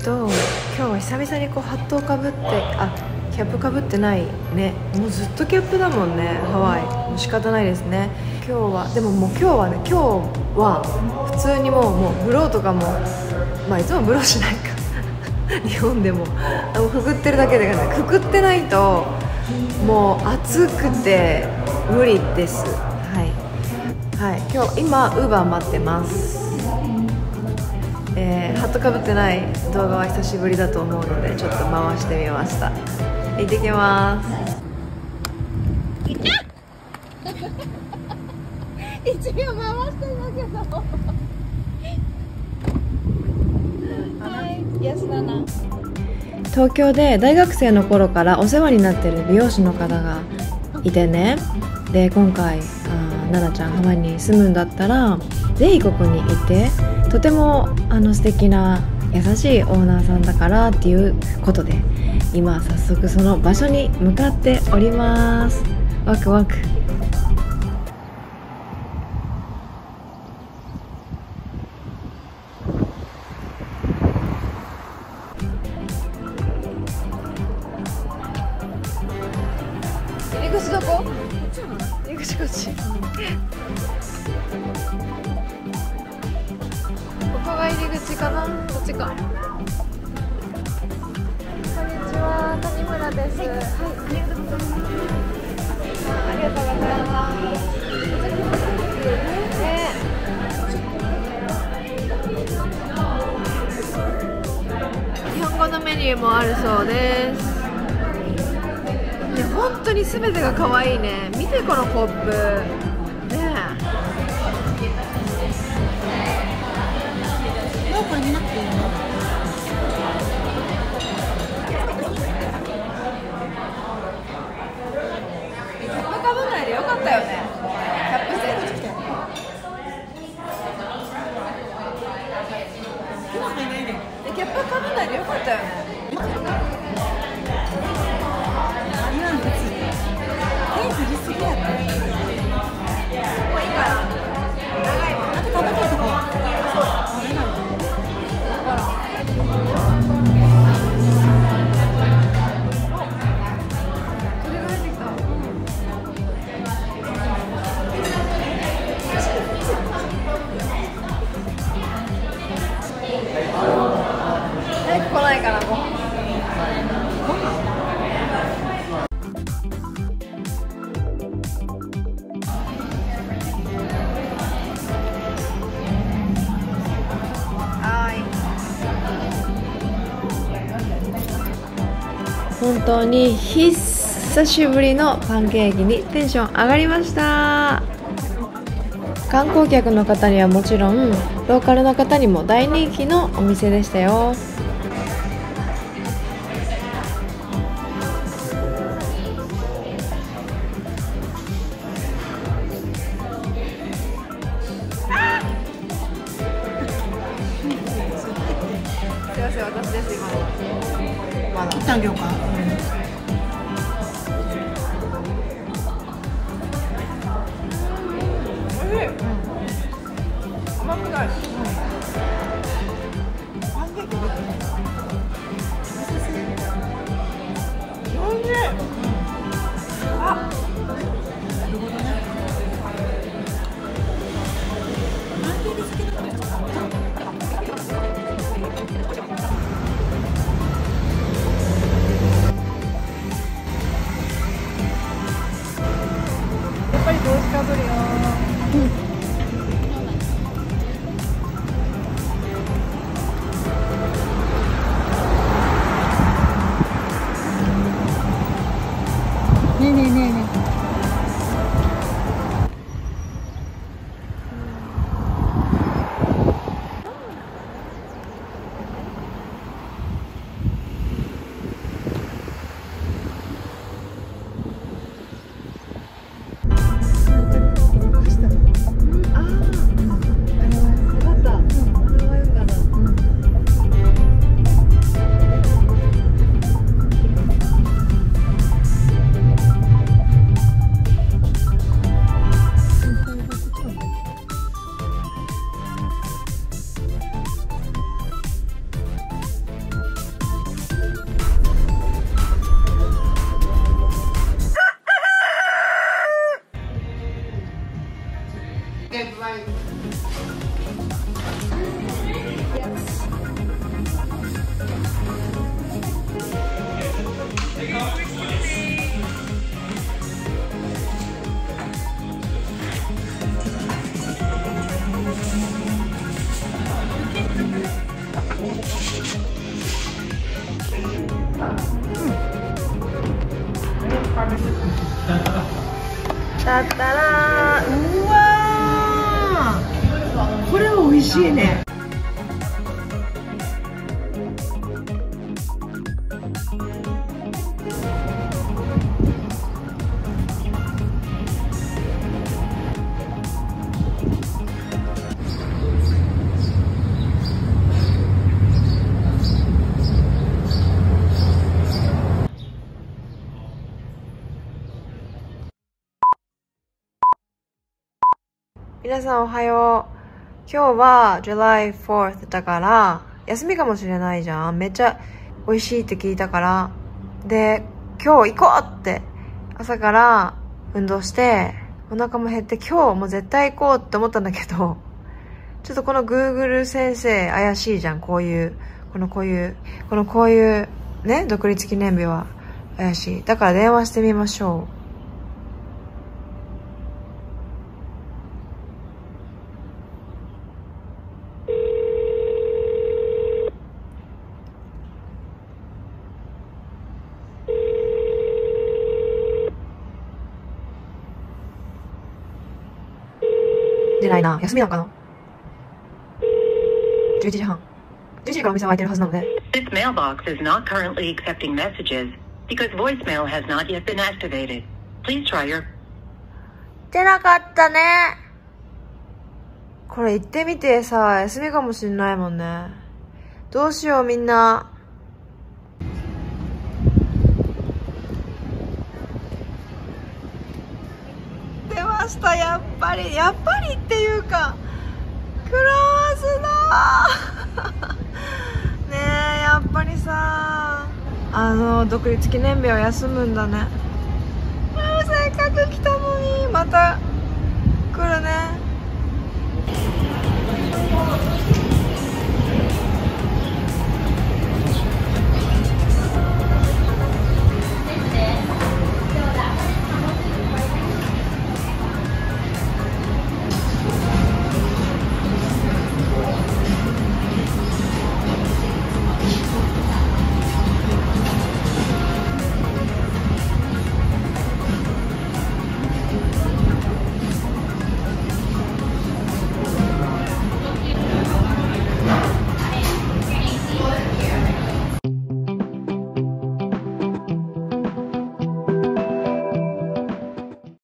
今日は久々にこうハットをかぶって、キャップかぶってないね。もうずっとキャップだもんね、ハワイ。もう仕方ないですね。今日はでももう今日は普通にもうブローとかも、いつもブローしないか日本でもくくってるだけでくくってないともう暑くて無理です。はい、今ウーバー待ってます。ハットかぶってない動画は久しぶりだと思うのでちょっと回してみました。行ってきます。 一応回してんだけどはい安だな。 東京で大学生の頃からお世話になってる美容師の方がいてね。で今回奈々ちゃんハワイに住むんだったらぜひここにいて、とても素敵な優しいオーナーさんだからっていうことで今早速その場所に向かっております。ワクワク。入り口どこ？入り口こっち。ここが入り口かな？こっちか。こんにちは、谷村です。はい、ありがとうございます。日本語のメニューもあるそうです。本当に全てが可愛いね。見てこのコップね。 これ見なくていいの？ キャップかぶんないでよかったよね。キャップしてる。キャップかぶんないでよかったよね。来ないかな、ご飯。本当に久しぶりのパンケーキにテンション上がりました。観光客の方にはもちろんローカルの方にも大人気のお店でしたよ。すいません、私です今の。まだ。 一旦あげようか。 甘くない。 パンケーキおいしい。あ、なるほどね。パンケーキ好きだから。 やっぱり帽子かぶるよ。 ねえねえねえねえ。 だったら、うわー、これ美味しいね。皆さんおはよう。今日は July 4th だから休みかもしれないじゃん。めっちゃ美味しいって聞いたから。で、今日行こうって朝から運動してお腹も減って今日もう絶対行こうって思ったんだけど、ちょっとこの Google 先生怪しいじゃん。こういうね、独立記念日は怪しい。だから電話してみましょう。出ないな。休みなのかな。11時半。11時からお店は開いてるはずなので。 This mailbox is not currently accepting messages because voicemail has not yet been activated. Please try your... 出なかったね。これ行ってみてさ、休みかもしんないもんね。どうしようみんな。出ました、やっぱりっていうかクローズだねえ、やっぱりさ、独立記念日は休むんだね。せっかく来たのにまた